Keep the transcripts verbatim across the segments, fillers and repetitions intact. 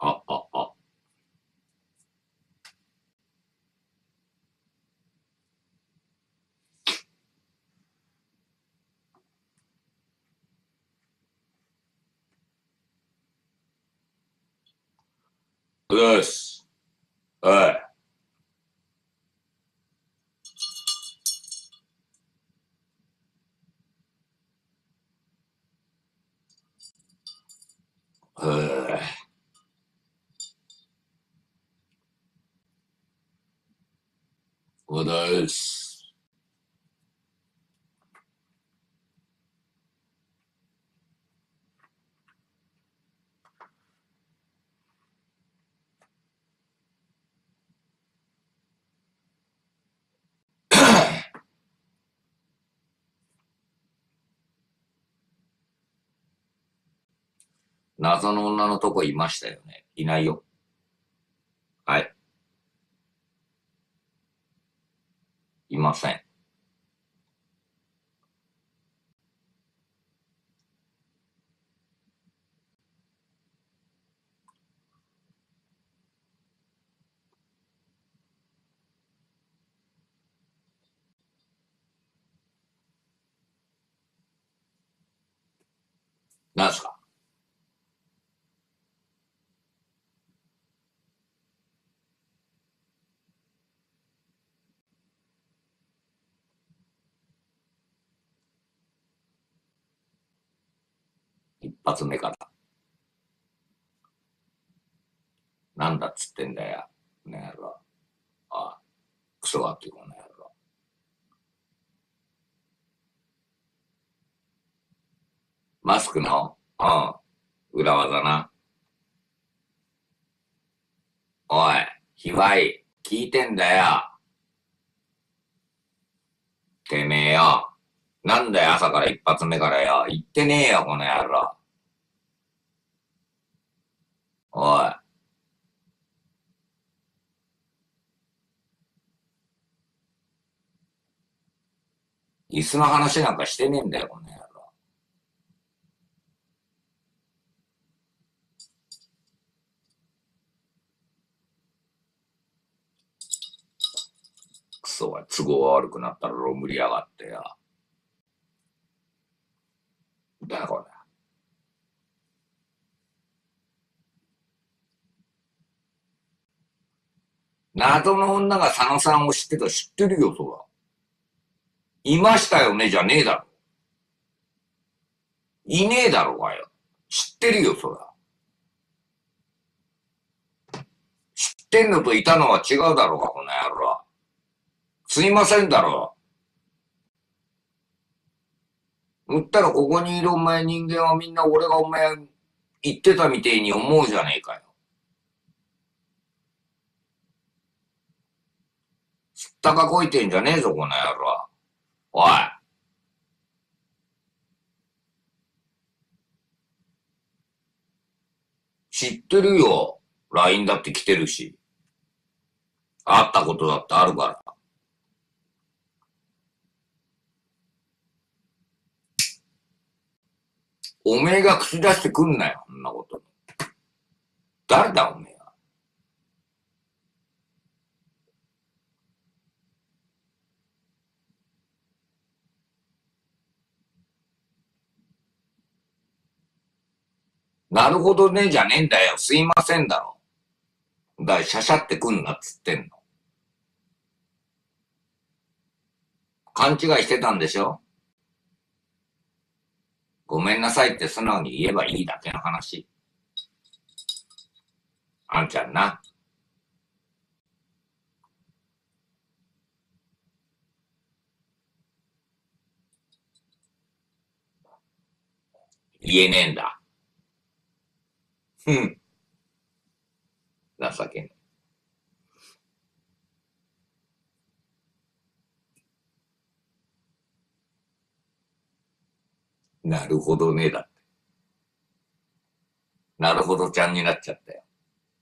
あ、あ、あ。よし。おい。おい。おです。謎の女のとこいましたよね。いないよ。はい。いません。なんすか？一発目から。なんだっつってんだよ。この野郎。ああ、クソガキこの野郎。マスクのうん。裏技な。おい、ひわい、聞いてんだよ。てめえよ。なんだよ、朝から一発目からよ。言ってねえよ、この野郎。おい、椅子の話なんかしてねえんだよ、この野郎。クソは都合が悪くなったらロムりやがってよ。だよ、これ。謎の女が佐野さんを知ってた、知ってるよ、そら。いましたよね、じゃねえだろ。いねえだろうがよ。知ってるよ、そら。知ってんのといたのは違うだろうが、この野郎。すいませんだろ。言ったらここにいるお前人間はみんな俺がお前言ってたみてえに思うじゃねえかよ。すったかこいてんじゃねえぞ、この野郎。おい。知ってるよ。ライン だって来てるし。会ったことだってあるから。おめえが口出してくんなよ、そんなことに。誰だ、おめえは。なるほどね、じゃねえんだよ。すいませんだろ。だから、シャシャってくんなっつってんの。勘違いしてたんでしょ？ごめんなさいって素直に言えばいいだけの話。あんちゃんな。言えねえんだ。ふん。情けねえ。なるほどねだ。なるほどちゃんになっちゃったよ。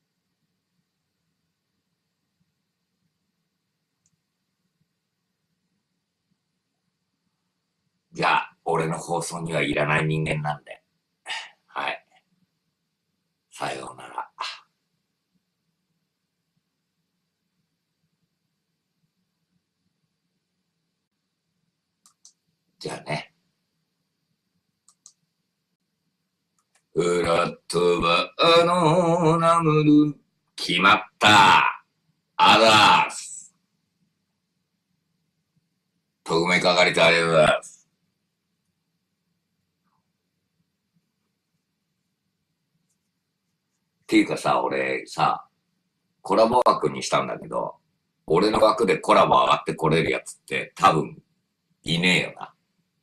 じゃあ、俺の放送にはいらない人間なんで。はい。さようなら。 じゃあね。フラットはあのナムル、決まった。あざーす。特命係とありがとうございます。っていうかさ、俺さ、コラボ枠にしたんだけど、俺の枠でコラボ上がってこれるやつって多分いねえよな。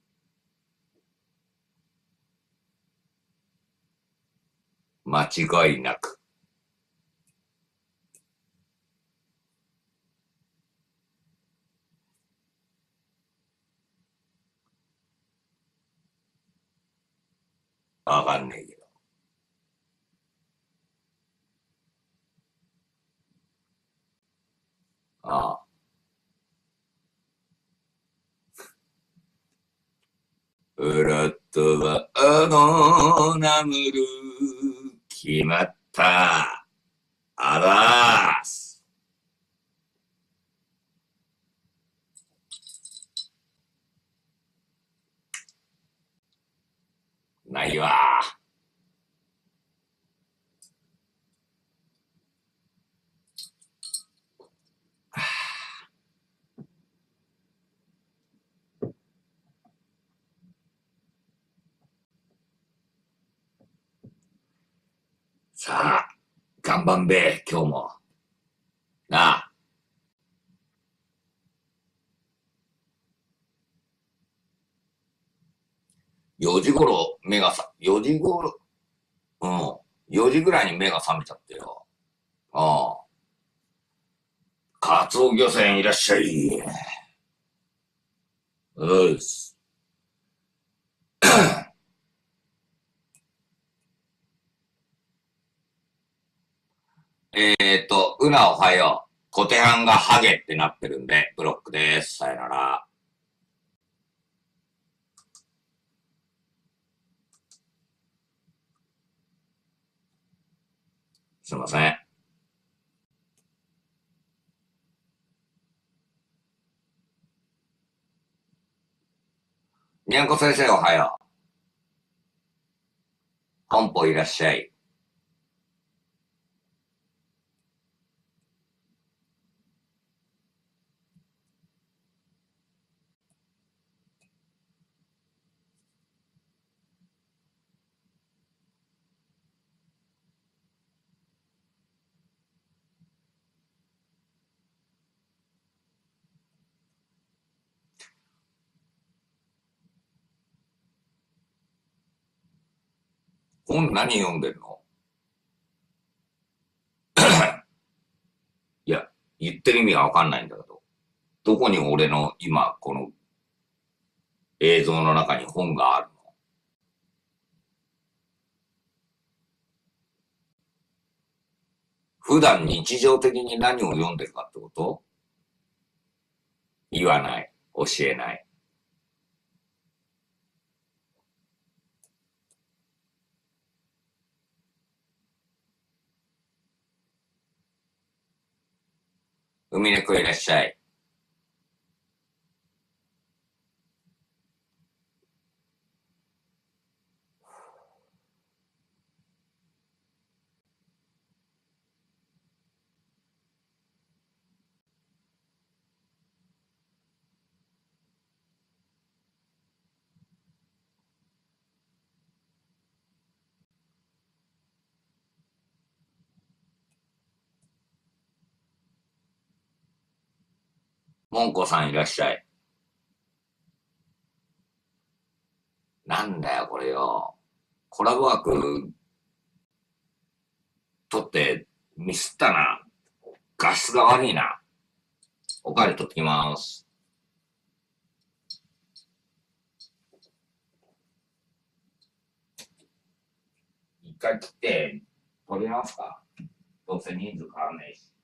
間違いなく。わかんねえけど。ああ。フラットはあのナムル、決まった。あざーす。ないわ。さあ、頑張んべ、今日も。なあ。よじ頃目がさ、よじ頃、うん。よじぐらいに目が覚めちゃってよ。ああ。カツオ漁船いらっしゃい。うっす。えっと、うなおはよう。小手半がハゲってなってるんで、ブロックです。さよなら。すいません。にゃんこ先生おはよう。本舗いらっしゃい。本何読んでんの？いや、言ってる意味がわかんないんだけど。どこに俺の今、この映像の中に本があるの？普段日常的に何を読んでるかってこと？言わない。教えない。海猫いらっしゃい。もんこさんいらっしゃい。なんだよ、これよ。コラボ枠取ってミスったな。画質が悪いな。おかわり取ってきます。一回切って取りますか？どうせ人数変わんないし。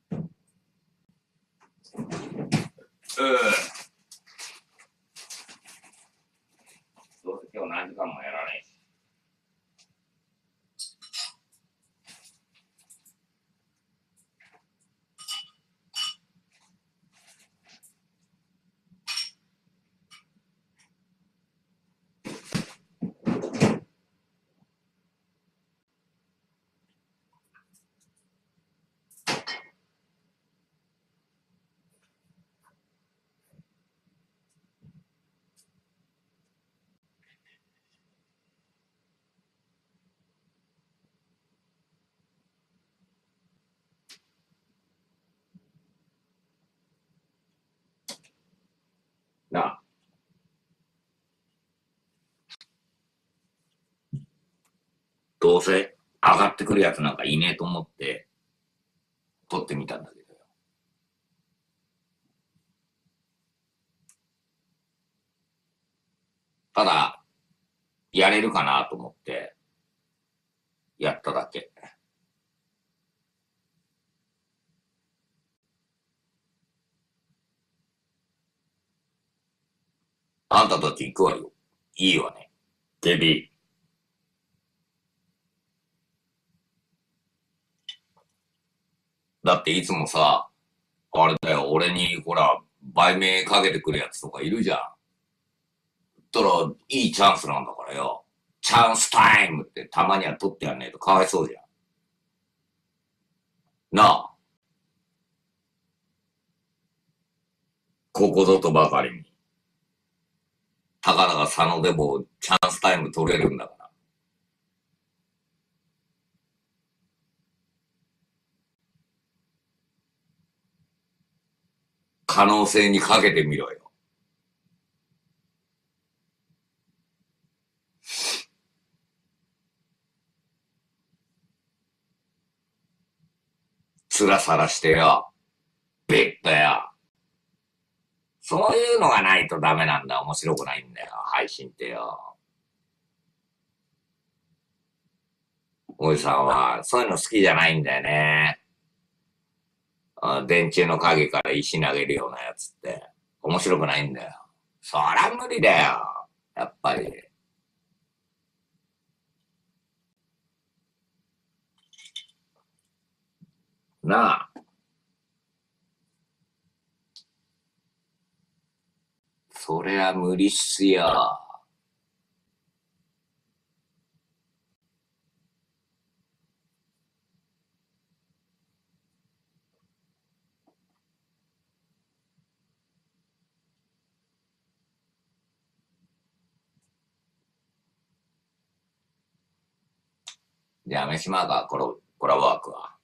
うん。どうせ今日何時間もやらないし。 どうせ上がってくるやつなんかいねえと思って、撮ってみたんだけどよ。ただ、やれるかなと思って、やっただけ。あんたたち行くわよ。いいわね。デビー。だっていつもさ、あれだよ、俺にほら、売名かけてくるやつとかいるじゃん。ったら、いいチャンスなんだからよ。チャンスタイムってたまには取ってやんねえとかわいそうじゃん。なあ、ここぞとばかりに。たかだか佐野でもチャンスタイム取れるんだから。可能性にかけてみろよ。面さらしてよ。べっとよ。そういうのがないとダメなんだ。面白くないんだよ。配信ってよ。おじさんは、そういうの好きじゃないんだよね。あ、電柱の影から石投げるようなやつって。面白くないんだよ。そりゃ無理だよ。やっぱり。なあ。そりゃ無理っすよ。じゃあ、飯まうか、コラ、コラボワークは。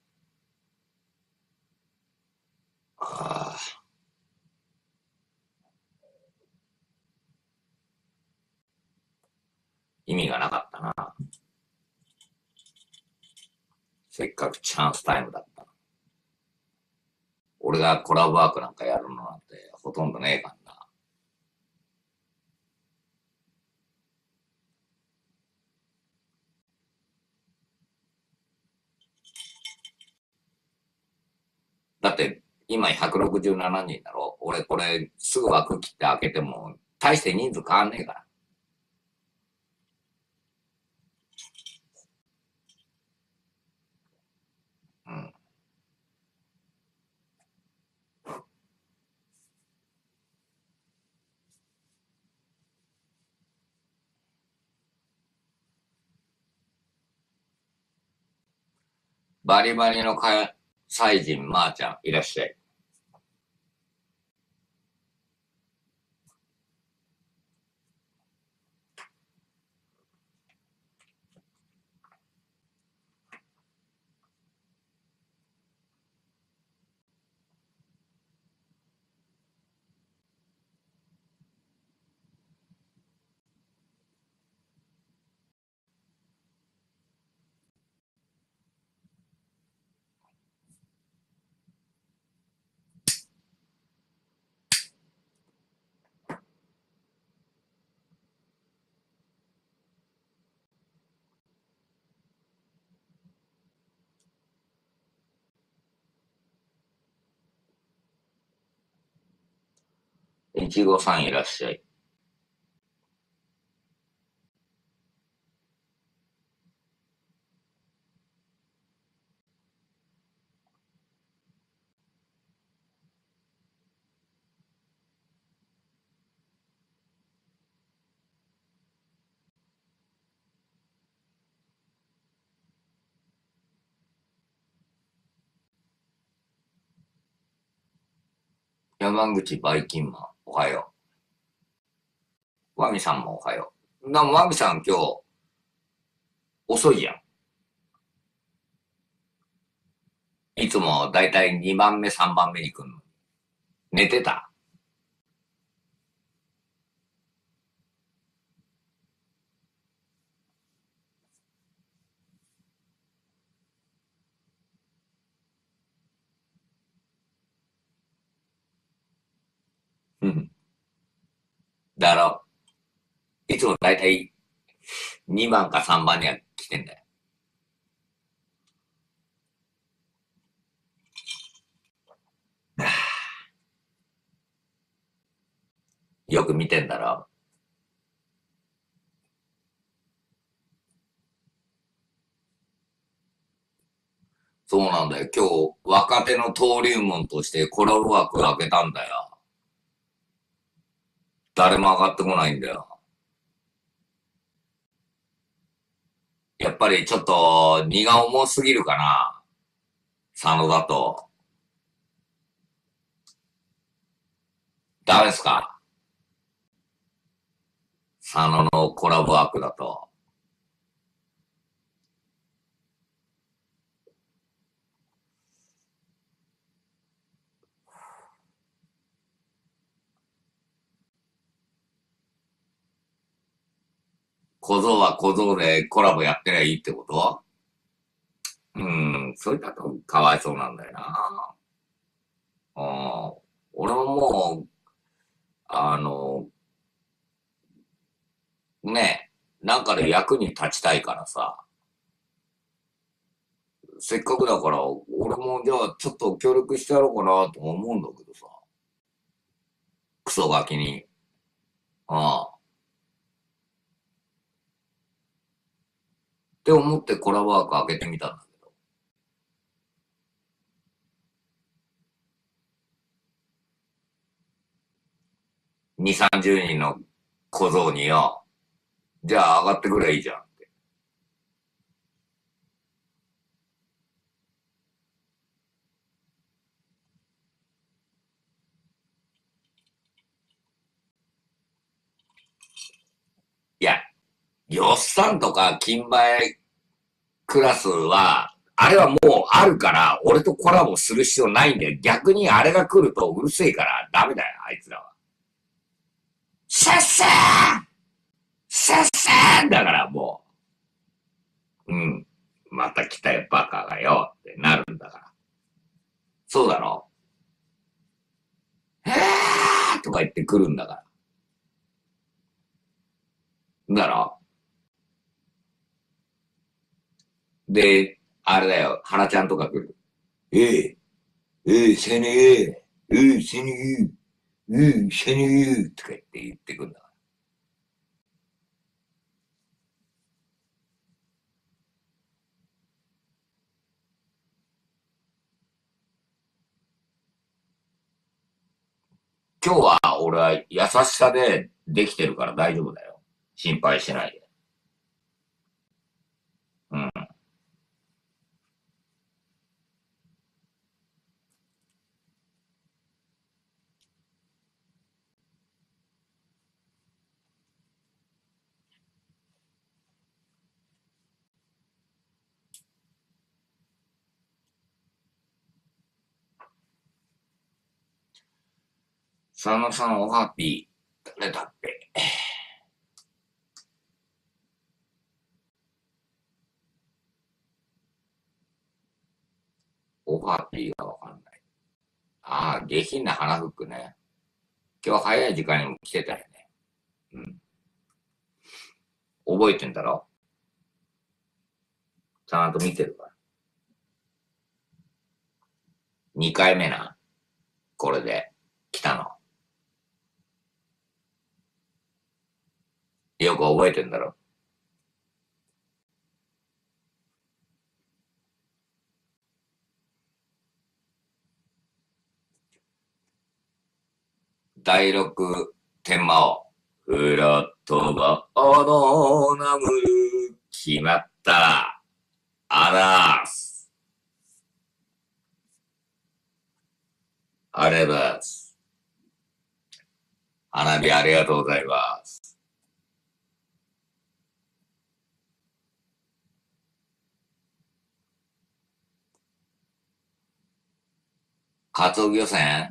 ああ、意味がなかったな。せっかくチャンスタイムだった。俺がコラボワークなんかやるのなんてほとんどねえからな。だって、今ひゃくろくじゅうななにんだろ。俺これすぐ枠切って開けても、大して人数変わんねえから。うん。バリバリの関西人、まー、ちゃん、いらっしゃい。いちごさんいらっしゃい。山口バイキンマン、おはよう。ワミさんもおはよう。な、ワミさん今日遅いやん。いつもだいたいにばんめ、さんばんめに来んの。寝てた？ だろ、いつもだいたいにばんかさんばんには来てんだよ。よく見てんだろ。そうなんだよ。今日、若手の登竜門としてコラボ枠開けたんだよ。誰も上がってこないんだよ。やっぱりちょっと荷が重すぎるかな。佐野だと。ダメですか？佐野のコラボ枠だと。小僧は小僧でコラボやってりゃいいってこと？うん、それだとかわいそうなんだよな。うん、俺ももう、あの、ね、なんかで役に立ちたいからさ、せっかくだから、俺もじゃあちょっと協力してやろうかなと思うんだけどさ、クソガキに。うん。って思ってコラボワーク開けてみたんだけど。に、さんじゅうにんの小僧によ、じゃあ上がってくればいいじゃんって。いや、よっさんとか金梅クラスは、あれはもうあるから、俺とコラボする必要ないんだよ。逆にあれが来るとうるせえからダメだよ、あいつらは。せっせーせっせーだからもう、うん。また来たよ、バカがよ、ってなるんだから。そうだろ？へーとか言って来るんだから。だろ？で、あれだよ、原ちゃんとか来る。ええ、ええ、せねえ、ええ、せねえ、ええ、せねえ、とか言って言ってくんだから。今日は俺は優しさでできてるから大丈夫だよ。心配しないで。うん。佐野さんおハッピー。誰だって。おハッピーがわかんない。ああ、下品な花フックね。今日早い時間にも来てたよね。うん。覚えてんだろ？ちゃんと見てるから。にかいめな。これで来たの。よく覚えてんだろ？だいろく天魔王。フラットがあのナムル決まった。あらーす。あればす。花火ありがとうございます。カツオ漁船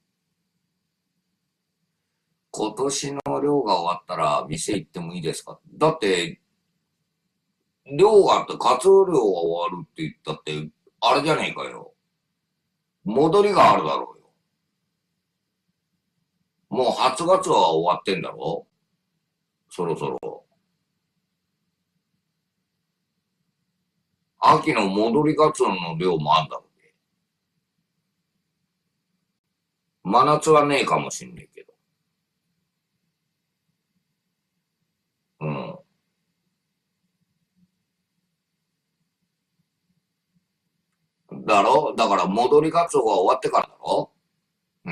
今年の漁が終わったら店行ってもいいですか？だって、漁があって、カツオ漁が終わるって言ったって、あれじゃねえかよ。戻りがあるだろうよ。 もう初ガツオは終わってんだろ？そろそろ。秋の戻りガツオの量もあんだろうね。真夏はねえかもしんねえけど。うん。だろ？だから戻りガツオが終わってからだろ？うん。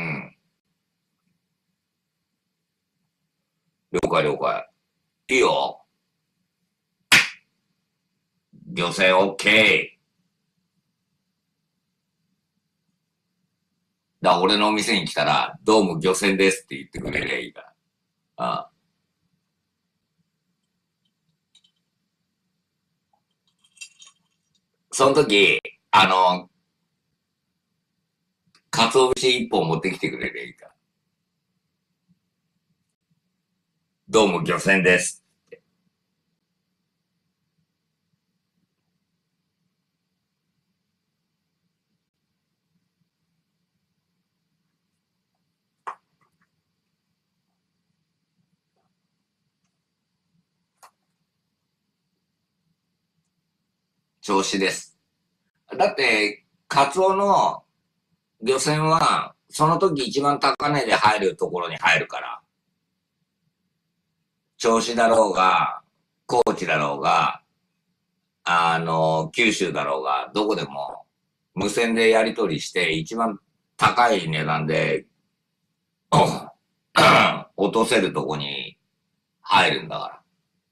了解了解。いいよ。漁船 OK。だ、俺のお店に来たら、どうも漁船ですって言ってくれりゃいいから。ああ、その時、あの、鰹節一本持ってきてくれりゃいいから。どうも漁船です。調子です。だって、カツオの漁船は、その時一番高値で入るところに入るから、銚子だろうが、高知だろうが、あの、九州だろうが、どこでも、無線でやり取りして、一番高い値段で、落とせるとこに入るんだから。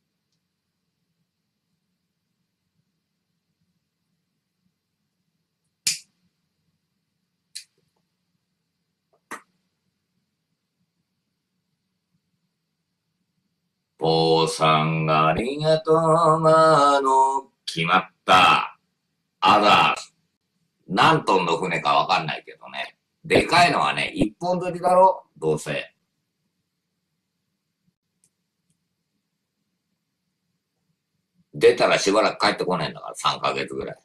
坊さんがありがとう、まあの、決まった。あざ、何トンの船かわかんないけどね。でかいのはね、一本釣りだろどうせ。出たらしばらく帰ってこねえんだから、さんかげつぐらい。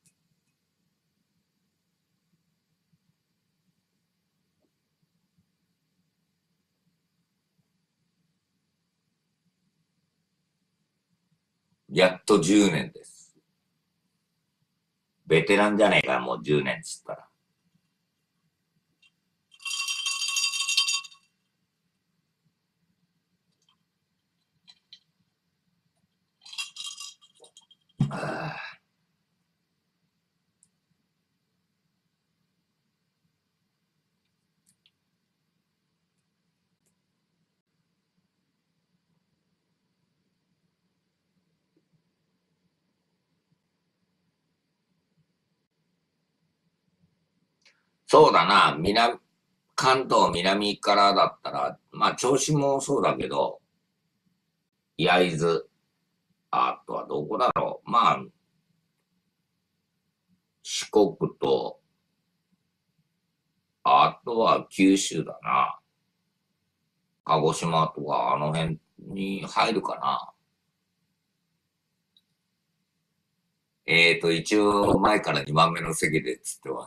やっとじゅうねんです。ベテランじゃねえか、もうじゅうねんっつったら。そうだな、南、関東南からだったら、まあ、銚子もそうだけど、焼津、あとはどこだろう。まあ、四国と、あとは九州だな。鹿児島とか、あの辺に入るかな。えーと、一応、前からにばんめの席で釣ってます。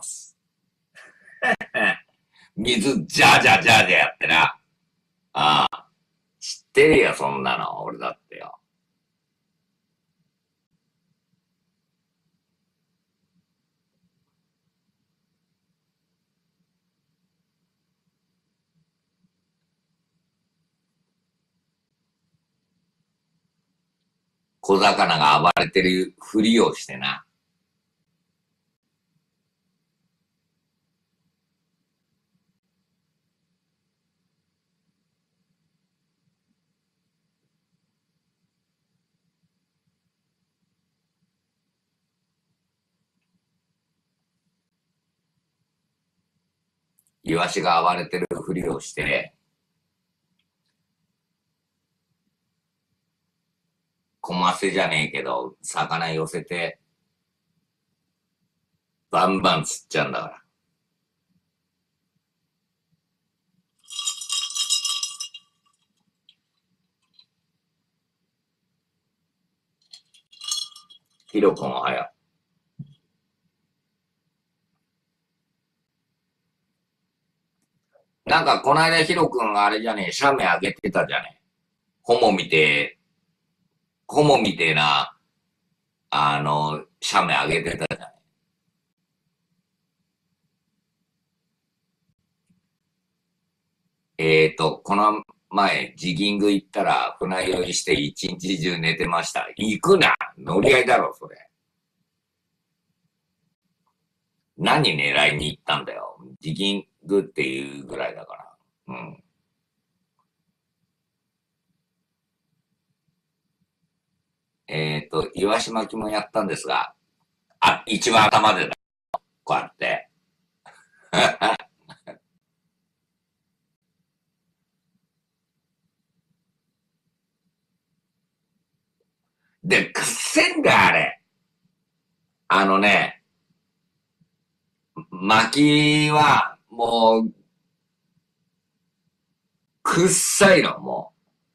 水、じゃじゃじゃじゃやってな。ああ、知ってるよ、そんなの。俺だってよ。小魚が暴れてるふりをしてな。イワシが暴れてるふりをして、コマセじゃねえけど、魚寄せて、バンバン釣っちゃうんだから。ヒロ君おはよなんか、この間ヒロ君あれじゃねえ、写メあげてたじゃねえ。ホモみてえ、ホモみてえな、あの、写メあげてたじゃねえ。えーと、この前、ジギング行ったら、船酔いして一日中寝てました。行くな乗り合いだろ、それ。何狙いに行ったんだよ。ジギングっていうぐらいだから。うん。えっと、岩島巻きもやったんですが、あ、一番頭でだ。こうやって。で、くっせんだよ、あれ。あのね、巻きは、もう、くっさいの、も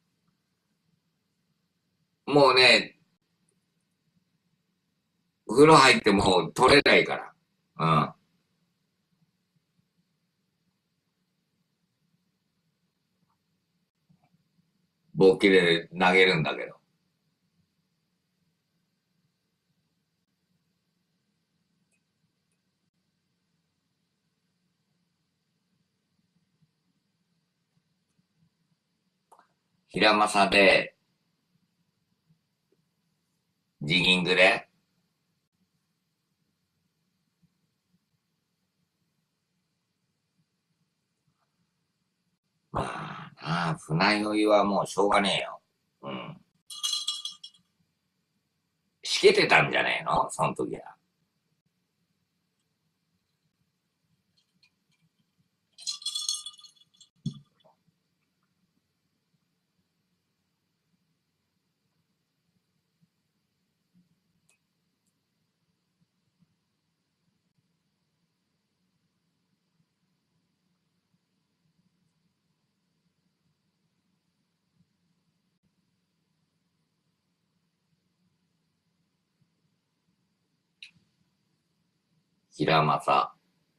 う。もうね、風呂入ってもう取れないから。うん。ボッキで投げるんだけど。平正で、ジギングで、まあなあ、船酔いはもうしょうがねえよ。うん。しけてたんじゃねえのその時は。平正。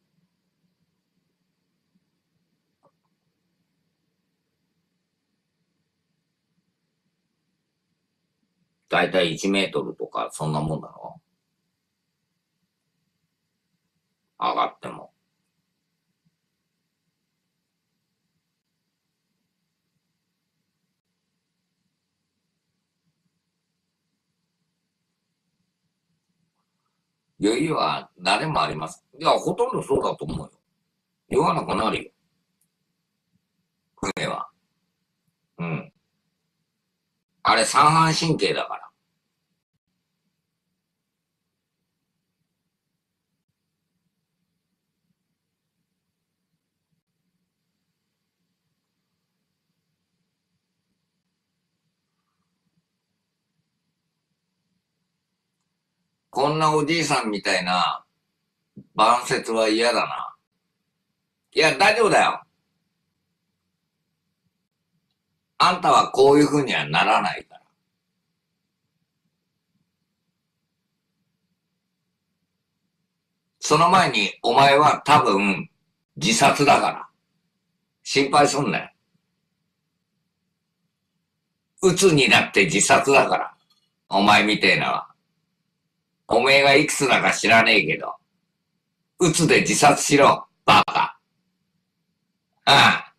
だいたいいちメートルとか、そんなもんだろ上がっても。余裕は誰もあります。いや、ほとんどそうだと思うよ。酔わなくなるよ、船は。うん。あれ三半神経だから。こんなおじいさんみたいな晩節は嫌だな。いや、大丈夫だよ。あんたはこういう風にはならないから。その前に、お前は多分、自殺だから。心配すんなよ。鬱になって自殺だから。お前みてえなは。おめえがいくつだか知らねえけど、鬱で自殺しろ、バカ。ああ。